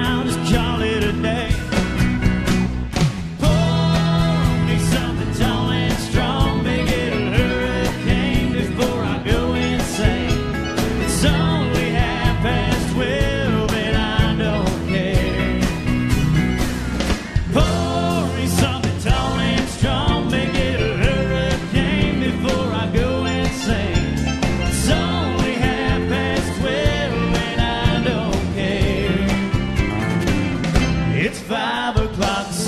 I'll just call it a day. Pour me something tall and strong, make it a hurricane before I go insane. It's only 12:30 and I don't care. Pour me something tall and strong, make it a hurricane before I go insane. It's only 12:30 and I don't care. It's 5 o'clock.